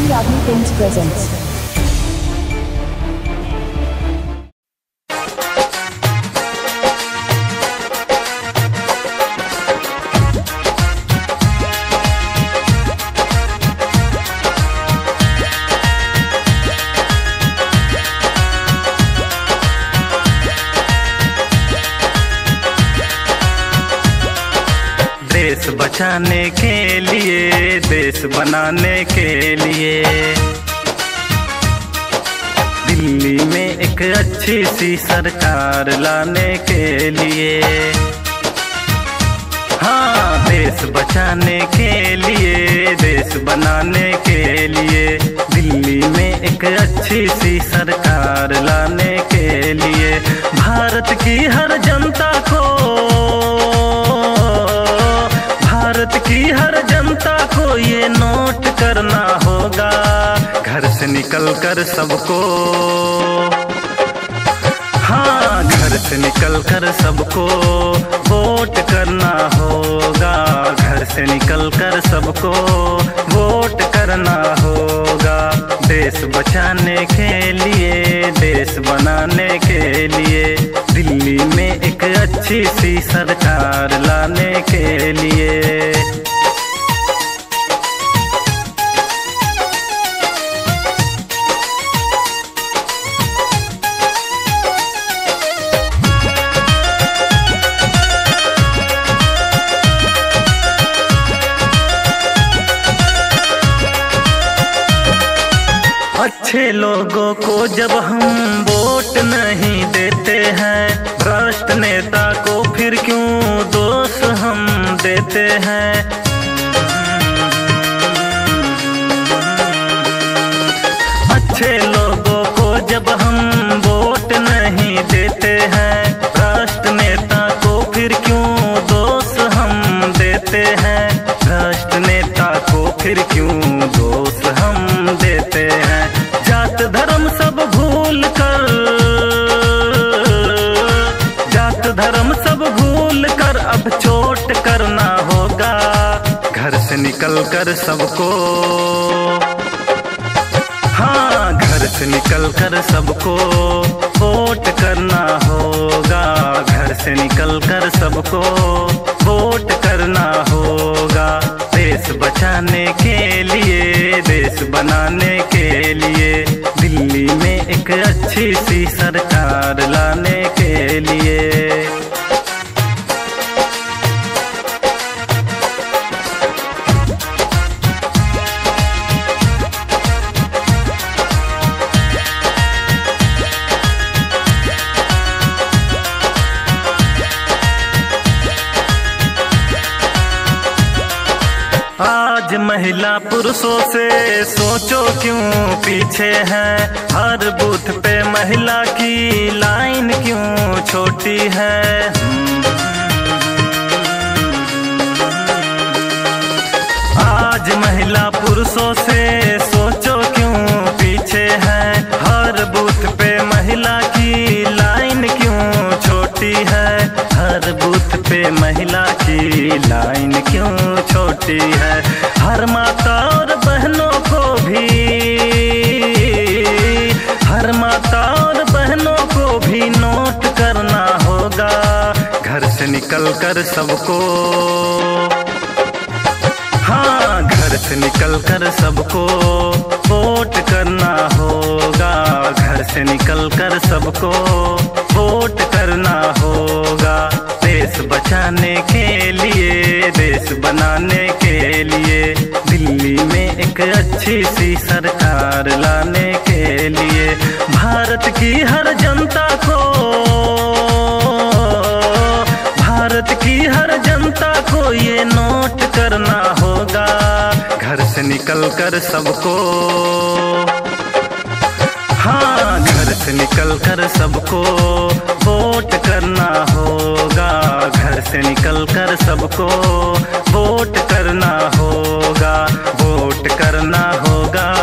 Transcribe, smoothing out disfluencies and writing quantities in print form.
Ragni Films presents. देश बचाने के लिए, देश बनाने के लिए दिल्ली में एक अच्छी सी सरकार लाने के लिए, हाँ देश बचाने के लिए, देश बनाने के लिए दिल्ली में एक अच्छी सी सरकार लाने के लिए भारत की हर जनता को, भारत की हर जनता को ये नोट करना होगा, घर से निकल कर सबको, हाँ घर से निकल कर सबको वोट करना होगा, घर से निकल कर सबको वोट करना होगा। देश बचाने के लिए, देश बनाने के लिए दिल्ली में एक अच्छी सी सरकार लाने के लिए। अच्छे लोगों को जब हम वोट नहीं देते हैं, भ्रष्ट नेता को फिर क्यों दोष हम देते हैं। अच्छे लोगों को जब हम वोट नहीं देते हैं, भ्रष्ट नेता को फिर क्यों दोष हम देते हैं, भ्रष्ट नेता को फिर क्यों दोष हम देते हैं। जात धर्म सब भूल कर, जात धर्म सब भूल कर अब चोट करना होगा, घर से निकल कर सबको, हाँ घर से निकल कर सबको वोट करना होगा, घर से निकल कर सबको वोट करना होगा। देश बचाने के लिए, देश बनाने के लिए दिल्ली में एक अच्छी सी सरकार लाने के लिए। आज महिला पुरुषों से सोचो क्यों पीछे है, हर बूथ पे महिला की लाइन क्यों छोटी है। आज महिला पुरुषों से सोचो क्यों पीछे है, हर बूथ पे महिला की लाइन क्यों छोटी है, हर बूथ पे महिला की लाइन क्यों छोटी है। हर माता और बहनों को भी, हर माता और बहनों को भी नोट करना होगा, घर से निकल कर सबको, हाँ घर से निकल कर सबको वोट करना होगा, घर से निकल कर सबको वोट करना होगा। देश बचाने के लिए, देश बनाने के लिए दिल्ली में एक अच्छी सी सरकार लाने के लिए भारत की हर जनता को, भारत की हर जनता को ये नोट करना होगा, घर से निकल कर सबको, हाँ घर से निकल कर सबको वोट करना होगा, घर से निकल कर सबको वोट करना होगा, वोट करना होगा।